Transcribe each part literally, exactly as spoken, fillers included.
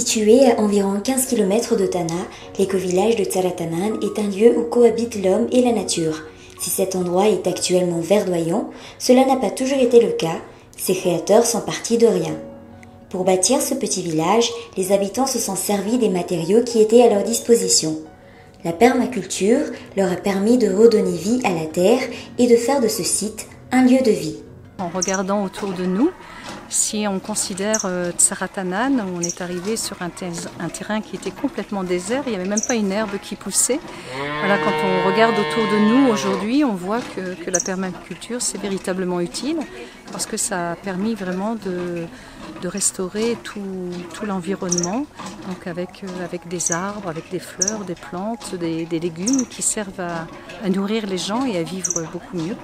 Situé à environ quinze kilomètres de Tana, l'éco-village de Tsaratanan est un lieu où cohabitent l'homme et la nature. Si cet endroit est actuellement verdoyant, cela n'a pas toujours été le cas, ses créateurs sont partis de rien. Pour bâtir ce petit village, les habitants se sont servis des matériaux qui étaient à leur disposition. La permaculture leur a permis de redonner vie à la terre et de faire de ce site un lieu de vie. En regardant autour de nous, si on considère euh, Tsaratanan, on est arrivé sur un, un terrain qui était complètement désert, il n'y avait même pas une herbe qui poussait. Voilà, quand on regarde autour de nous aujourd'hui, on voit que, que la permaculture c'est véritablement utile parce que ça a permis vraiment de, de restaurer tout, tout l'environnement, donc avec, euh, avec des arbres, avec des fleurs, des plantes, des, des légumes qui servent à, à nourrir les gens et à vivre beaucoup mieux.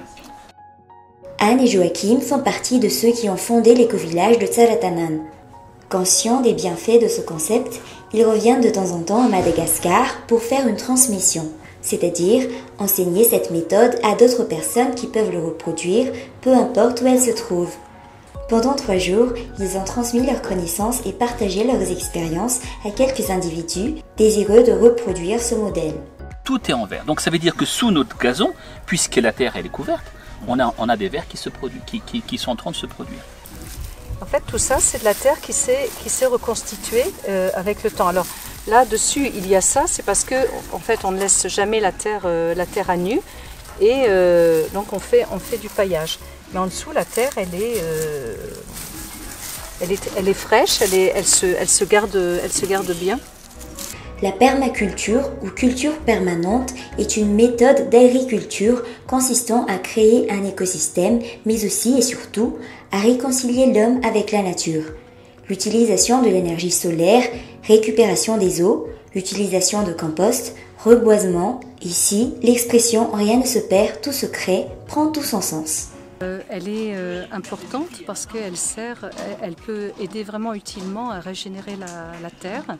Anne et Joachim font partie de ceux qui ont fondé l'éco-village de Tsaratanan. Conscients des bienfaits de ce concept, ils reviennent de temps en temps à Madagascar pour faire une transmission, c'est-à-dire enseigner cette méthode à d'autres personnes qui peuvent le reproduire, peu importe où elles se trouvent. Pendant trois jours, ils ont transmis leurs connaissances et partagé leurs expériences à quelques individus désireux de reproduire ce modèle. Tout est en verre, donc ça veut dire que sous notre gazon, puisque la terre elle est couverte, On a, on a des vers qui, se produisent, qui, qui, qui sont en train de se produire. En fait, tout ça, c'est de la terre qui s'est qui s'est reconstituée euh, avec le temps. Alors là, dessus, il y a ça, c'est parce que, en fait, on ne laisse jamais la terre, euh, la terre à nu, et euh, donc on fait, on fait du paillage. Mais en dessous, la terre, elle est, euh, elle est, elle est fraîche, elle, est, elle, se, elle, se garde, elle se garde bien. La permaculture ou culture permanente est une méthode d'agriculture consistant à créer un écosystème, mais aussi et surtout à réconcilier l'homme avec la nature. L'utilisation de l'énergie solaire, récupération des eaux, utilisation de compost, reboisement, ici l'expression « rien ne se perd, tout se crée » prend tout son sens. Euh, elle est euh, importante parce qu'elle sert, elle, elle peut aider vraiment utilement à régénérer la, la terre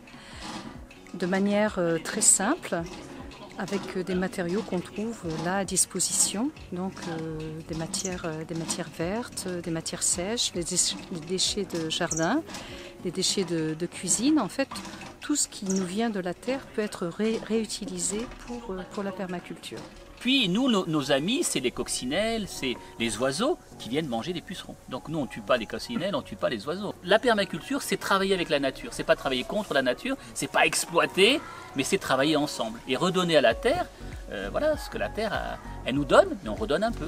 de manière euh, très simple, avec euh, des matériaux qu'on trouve euh, là à disposition, donc euh, des, matières, euh, des matières vertes, euh, des matières sèches, les, déch les déchets de jardin, les déchets de, de cuisine. En fait, tout ce qui nous vient de la terre peut être ré réutilisé pour, euh, pour la permaculture. Puis nous, nos, nos amis, c'est les coccinelles, c'est les oiseaux qui viennent manger des pucerons. Donc nous, on ne tue pas les coccinelles, on ne tue pas les oiseaux. La permaculture, c'est travailler avec la nature. C'est pas travailler contre la nature, c'est pas exploiter, mais c'est travailler ensemble. Et redonner à la terre, euh, voilà, ce que la terre, a, elle nous donne, mais on redonne un peu.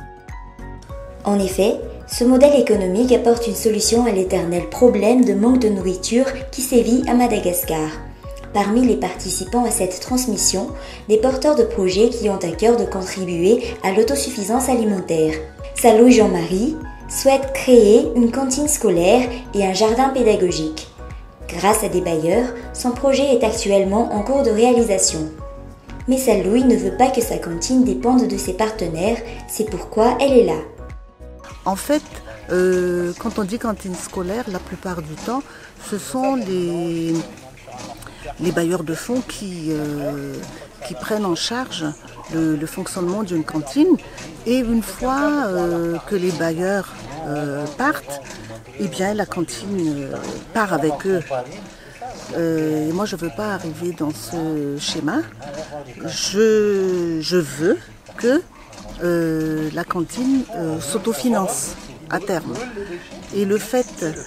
En effet, ce modèle économique apporte une solution à l'éternel problème de manque de nourriture qui sévit à Madagascar. Parmi les participants à cette transmission, des porteurs de projets qui ont à cœur de contribuer à l'autosuffisance alimentaire. Salou Jean-Marie souhaite créer une cantine scolaire et un jardin pédagogique. Grâce à des bailleurs, son projet est actuellement en cours de réalisation. Mais Salou ne veut pas que sa cantine dépende de ses partenaires, c'est pourquoi elle est là. En fait, euh, quand on dit cantine scolaire, la plupart du temps, ce sont les... les bailleurs de fonds qui, euh, qui prennent en charge le, le fonctionnement d'une cantine. Et une fois euh, que les bailleurs euh, partent, eh bien la cantine euh, part avec eux. Euh, et moi, je ne veux pas arriver dans ce schéma. Je, je veux que euh, la cantine euh, s'autofinance à terme. Et le fait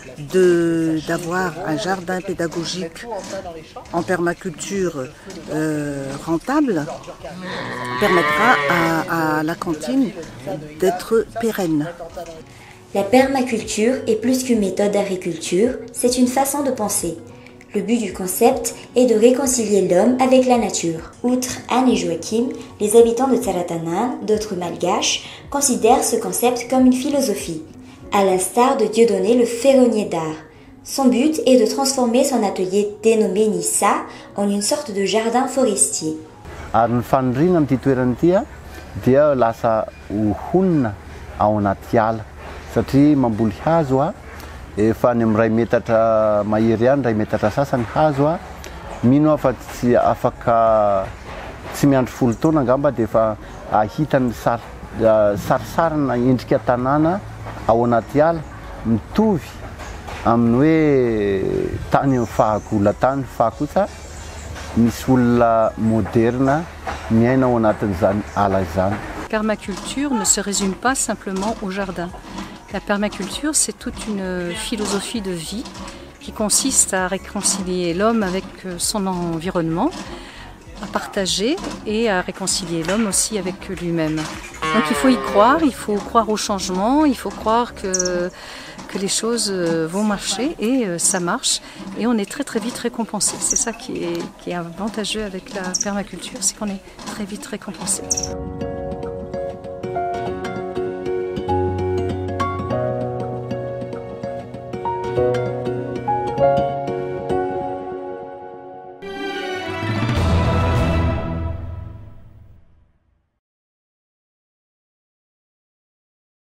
d'avoir un jardin pédagogique en permaculture euh, rentable permettra à, à la cantine d'être pérenne. La permaculture est plus qu'une méthode d'agriculture, c'est une façon de penser. Le but du concept est de réconcilier l'homme avec la nature. Outre Anne et Joachim, les habitants de Tsaratanan, d'autres malgaches, considèrent ce concept comme une philosophie, à l'instar de Dieudonné le ferronnier d'art. Son but est de transformer son atelier dénommé Nissa en une sorte de jardin forestier. Ary ny fanondrina amin'ity toerana ity dia lasa honina ao anaty ala satria mamboly hazo a efa ny ray metatra mahery ihany ray metatra sasany hazo a mino afa tsy afaka tsy miandry folo taona angamba dia efa ahitany sarisarina endrika tanàna ao anaty ala mitovy amin'ny hoe tany fahako latany fa kosa misy olona moderna miaina ao anatin'izany ala izany. La permaculture ne se résume pas simplement au jardin. La permaculture, c'est toute une philosophie de vie qui consiste à réconcilier l'homme avec son environnement, à partager et à réconcilier l'homme aussi avec lui-même. Donc il faut y croire, il faut croire au changement, il faut croire que, que les choses vont marcher et ça marche et on est très très vite récompensé. C'est ça qui est, qui est avantageux avec la permaculture, c'est qu'on est très vite récompensé.